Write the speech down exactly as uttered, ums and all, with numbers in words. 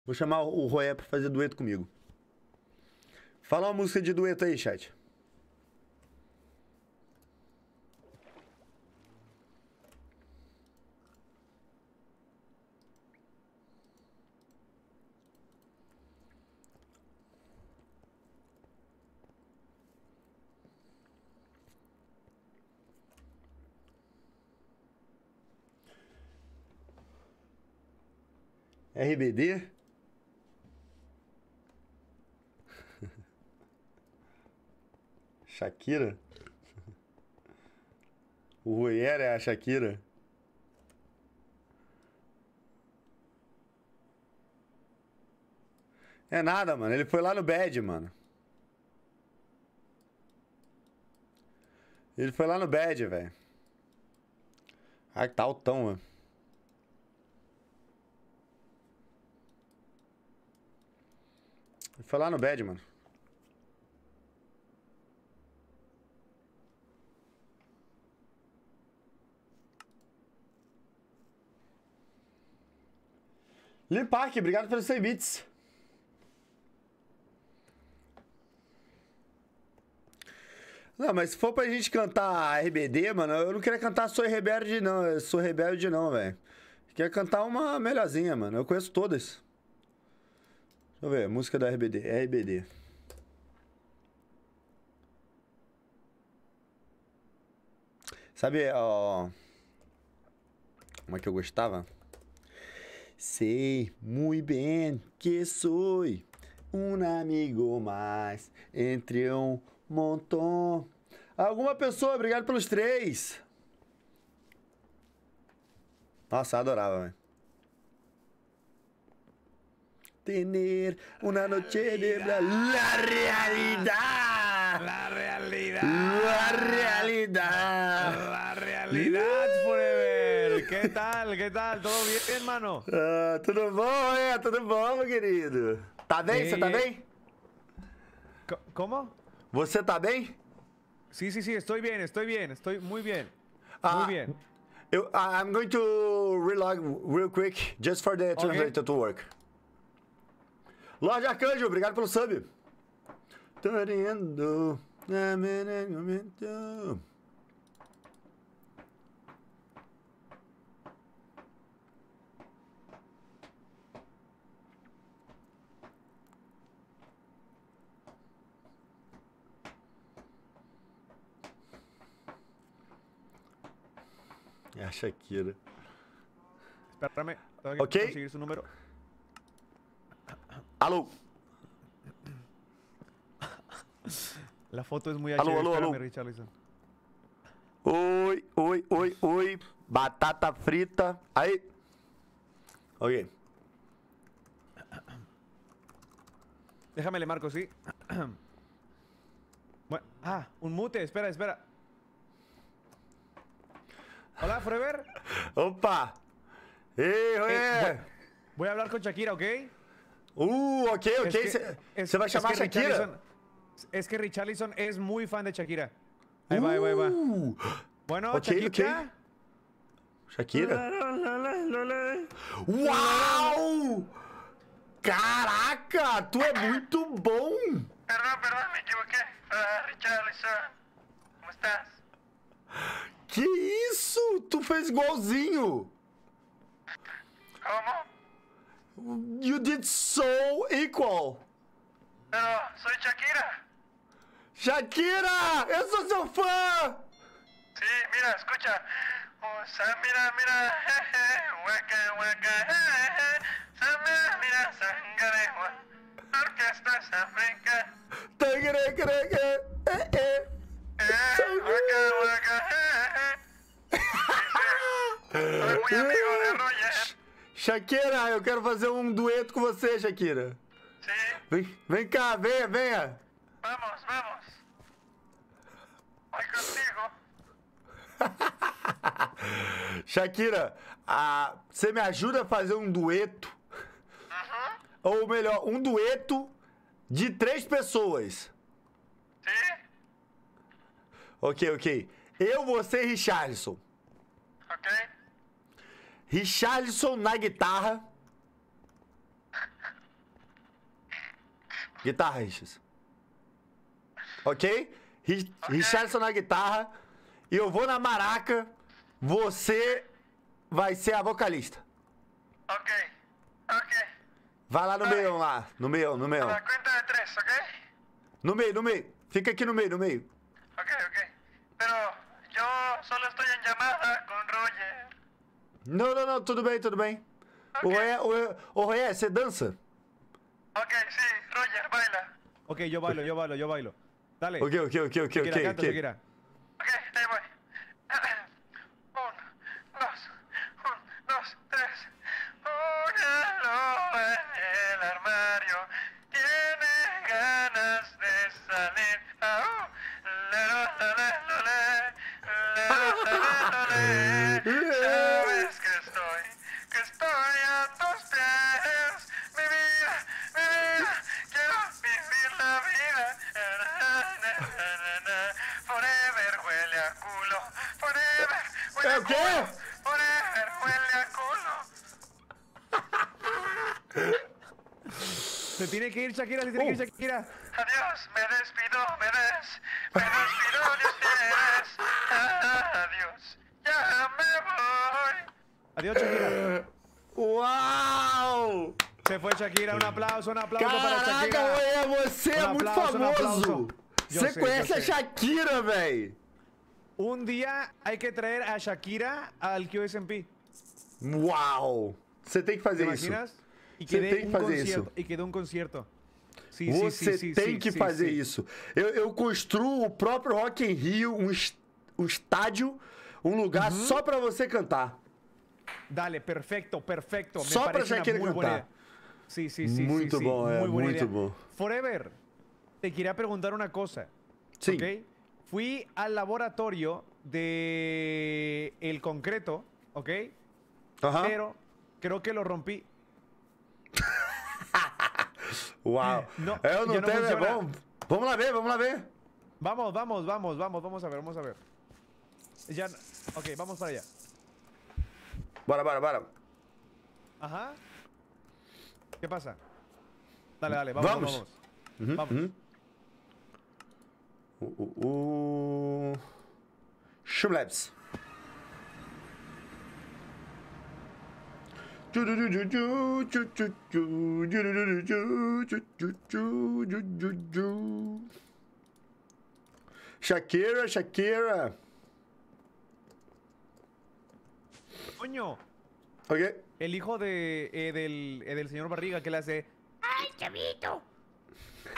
Vou chamar o Roé pra fazer dueto comigo. Fala uma música de dueto aí, chat. R B D? Shakira? O Royer é a Shakira? É nada, mano. Ele foi lá no Bad, mano. Ele foi lá no Bad, velho. Ai, tá altão, mano. Ele foi lá no Bad, mano. Lee Park, obrigado pelos cem bits. Não, mas se for pra gente cantar R B D, mano, eu não queria cantar Sou Rebelde, não. Eu sou rebelde, não, velho. Queria cantar uma melhorzinha, mano. Eu conheço todas. Deixa eu ver, música da R B D. R B D. Sabe, ó. Como é que eu gostava? Sei muito bem que sou um amigo mais entre um montão. Alguma pessoa, obrigado pelos três. Nossa, eu adorava, velho. Tener una noche de la realidad. La realidad. La realidad. La realidad forever. ¿Qué tal? ¿Qué tal? ¿Todo bien, hermano? Ah, tudo bom, é? Tudo bom, meu querido? Tá bem? Você tá bem? ¿Cómo? Você tá bem? Sí, sí, sí, estoy bien, estoy bien, estoy muy bien. Ah, Muy bien. Eu, I'm going to relog real quick, just for the translator to work. Lorde Arcanjo, obrigado pelo sub. Torendo. É a Shakira. Espérame, tengo que Ok. conseguir su número. Alô? La foto es muy Aló, H D, aló, espérame, aló. Richarlison. Oi, oi, oi, oi. Batata frita. Aí. Ok. Déjame le marco, sí. Bueno, ah, un mute, espera, espera. Hola, Forever. Opa! Ei, Eh, ué! voy, voy a hablar con Shakira, ¿ok? Uh, ok, ok. Es que- Você es- vai es chamar a que Shakira? Richarlison- Es que Richarlison es muy fan de Shakira. Ahí va, ahí va, ahí va. Uh, Bueno, ok, Shakira. Shakira? Uau! Caraca, tu é muito bom! Perdón, perdón, me equivoqué. Ah, Richarlison, ¿cómo estás? Que isso? Tu fez igualzinho! ¿Cómo? You did so equal! Pero soy Shakira. Shakira! Eu sou seu fã! Sí, mira, escucha. Oh, sa- mira, mira, jeje, hueca, hueca, jeje. Sa- mira, mira, sangaregua. Orquesta África. Tagregrege, eh, eh. Eh, hueca, hueca, jeje. Soy muy amigo de Roger. Shakira, eu quero fazer um dueto com você, Shakira. Sí, Vem, vem cá, venha, venha. vamos, vamos. Voy contigo. Shakira, ah, você me ajuda a fazer um dueto? Ou melhor, um dueto de três pessoas. Sí, Ok, ok. Eu, você e Richarlison. ok. Richarlison na guitarra. Guitarra, Richardson. Ok? Ri- Ok. Richardson na guitarra. E eu vou na maraca. Você vai ser a vocalista. Ok. Ok. Vai lá no Vai. meio lá. No meio, no meio. A la cuenta de tres, ¿ok? No meio, no meio. Fica aqui no meio, no meio. Ok, ok. Pero yo solo estoy en llamada con Roger. Não, não, não. Tudo bem, tudo bem. O Ok. Roé, o, o Roé, você dança? Ok, sí, Roger, baila. Ok, yo bailo, yo bailo, yo bailo. Dale. Ok, ok, ok, ok, Shakira, ok. canta, ok. Shakira. Ok, ahí voy. Un, dos, un, dos, tres. Una loba en el armario tiene ganas de salir. Au. Lero, lere, lole, lero, lere, lole. Sabes que estoy, que estoy a tus pies. Mi vida, mi vida, quiero vivir la vida. Forever huele a culo. Forever huele ¿Eh, a qué? culo. Forever huele a culo. Se tiene que ir Shakira, se tiene que ir Shakira. Adiós, me despido, me des, me despido de ustedes. Adiós, ya me voy. Adiós, Shakira. Uau! Se fue Shakira, un aplauso, un aplauso para Caraca, Shakira. Roé, você é Um muito aplauso, um famoso. aplauso. Eu Você sei, conhece eu a sei. Shakira, véi. Un día hay que traer a Shakira al Q S M P. Uau! Você tem que ¿Te fazer isso. imaginas? Y Você que dé tem que un fazer concierto. isso. Y que dé un concierto. Sí, Você sí, sí, sí, tem sí, que sí, fazer sí. isso. Eu, eu construo o próprio Rock in Rio, um, es- um estádio, um lugar só pra você cantar. Dale, perfecto, perfecto. Me Só pra parece una Shakira muy buena cantar. idea. Sí, sí, sí. Muito sí, sí. bom, é, Muy buena muito idea. bom. Forever, te quería preguntar una cosa. Sim. ¿Ok? Fui al laboratorio de el concreto, ¿ok? Aham. Pero creo que lo rompí. Uau. Não, eu não já não tenho, é funciona. bom. Vamos lá ver, vamos lá ver. Vamos, vamos, vamos, vamos, vamos a ver, vamos a ver. Ya, ok, vamos para allá. Bora, bora, bora. Ajá. ¿Qué pasa? Dale, dale, vamos, Vamos. vamos. Uhum, Vamos. uhum. O, o, o... Shumlabs. Shakira, Shakira. Coño, Ok. el hijo de, eh, del, eh, del señor Barriga que le hace. ¡Ay, chavito!